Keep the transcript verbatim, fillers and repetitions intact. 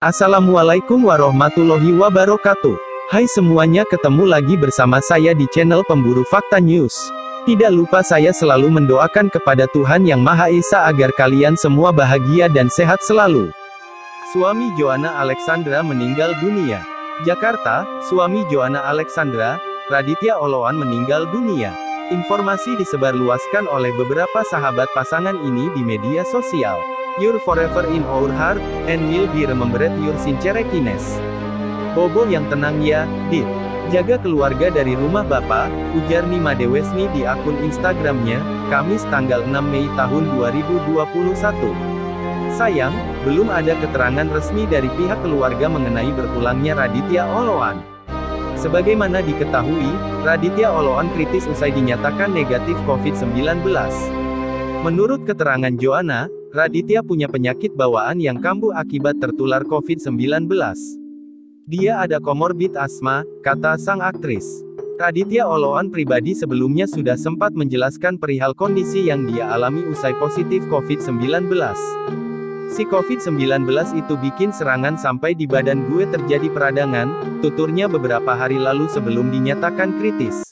Assalamualaikum warahmatullahi wabarakatuh. Hai semuanya, ketemu lagi bersama saya di channel Pemburu Fakta News. Tidak lupa saya selalu mendoakan kepada Tuhan Yang Maha Esa agar kalian semua bahagia dan sehat selalu. Suami Joanna Alexandra meninggal dunia. Jakarta, suami Joanna Alexandra, Raditya Oloan meninggal dunia. Informasi disebarluaskan oleh beberapa sahabat pasangan ini di media sosial. You're forever in our heart, and will be remembered your sincere kindness. Bobo yang tenang ya, Dit. Jaga keluarga dari rumah Bapak, ujar Nima Dewesni di akun Instagramnya, Kamis tanggal enam Mei tahun dua ribu dua puluh satu. Sayang, belum ada keterangan resmi dari pihak keluarga mengenai berpulangnya Raditya Oloan. Sebagaimana diketahui, Raditya Oloan kritis usai dinyatakan negatif covid sembilan belas. Menurut keterangan Joanna, Raditya punya penyakit bawaan yang kambuh akibat tertular covid sembilan belas. Dia ada komorbid asma, kata sang aktris. Raditya Oloan pribadi sebelumnya sudah sempat menjelaskan perihal kondisi yang dia alami usai positif covid sembilan belas. Si covid sembilan belas itu bikin serangan sampai di badan gue terjadi peradangan, tuturnya beberapa hari lalu sebelum dinyatakan kritis.